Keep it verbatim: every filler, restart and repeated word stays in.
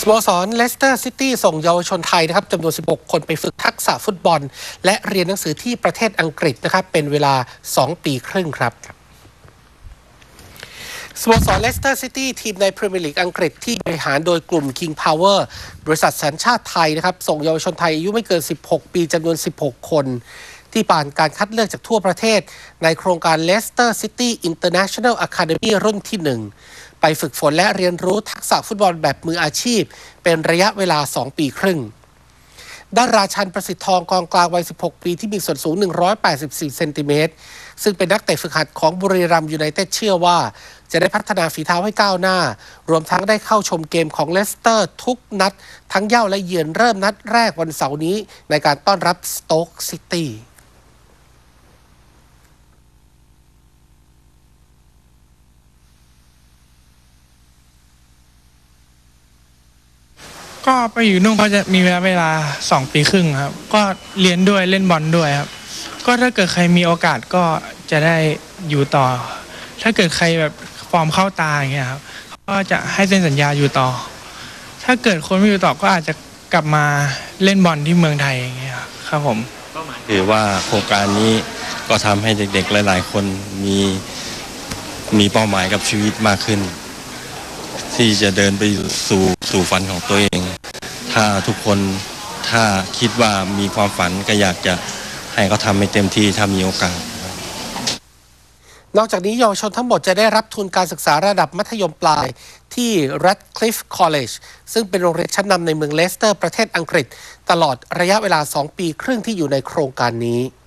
โมสรเลสเตอร์ซิตี้ส่งเยาวชนไทยนะครับจำนวนสิบหกคนไปฝึกทักษะฟุตบอลและเรียนหนังสือที่ประเทศอังกฤษนะครับเป็นเวลาสองปีครึ่งครับสโมสรเลสเตอร์ซิตี้ทีมในพรีเมียร์ลีกอังกฤษที่บริหารโดยกลุ่ม King Power บริษัทสัญชาติไทยนะครับส่งเยาวชนไทยอายุไม่เกินสิบหกปีจำนวนสิบหกคนที่ผ่านการคัดเลือกจากทั่วประเทศในโครงการ Leicester City International Academy รุ่นที่หนึ่งไปฝึกฝนและเรียนรู้ทักษะฟุตบอลแบบมืออาชีพเป็นระยะเวลาสองปีครึ่งด้านราชันประสิทธิ์ทองกองกลางวัยสิบหกปีที่มีส่วนสูงหนึ่งร้อยแปดสิบสี่เซนติเมตรซึ่งเป็นนักเตะฝึกหัดของบุรีรัมย์ยูไนเต็ดเชื่อว่าจะได้พัฒนาฝีเท้าให้ก้าวหน้ารวมทั้งได้เข้าชมเกมของเลสเตอร์ทุกนัดทั้งเย้าและเยือนเริ่มนัดแรกวันเสาร์นี้ในการต้อนรับสโต๊กซิตี้ก็ไปอยู่นู่นเขาจะมีเวลาเวลาสองปีครึ่งครับก็เรียนด้วยเล่นบอลด้วยครับก็ถ้าเกิดใครมีโอกาสก็จะได้อยู่ต่อถ้าเกิดใครแบบฟอร์มเข้าตาอย่างเงี้ยครับก็จะให้เซ็นสัญญาอยู่ต่อถ้าเกิดคนไม่อยู่ต่อก็อาจจะกลับมาเล่นบอลที่เมืองไทยอย่างเงี้ยครับผมคือว่าโครงการนี้ก็ทำให้เด็กๆหลายๆคนมีมีเป้าหมายกับชีวิตมากขึ้นที่จะเดินไปสู่สู่ฝันของตัวเองถ้าทุกคนถ้าคิดว่ามีความฝันก็อยากจะให้เขาทำให้เต็มที่ถ้ามีโอกาสนอกจากนี้เยาวชนทั้งหมดจะได้รับทุนการศึกษาระดับมัธยมปลายที่ Radcliffe College ซึ่งเป็นโรงเรียนชั้นนำในเมืองเลสเตอร์ประเทศอังกฤษตลอดระยะเวลาสองปีครึ่งที่อยู่ในโครงการนี้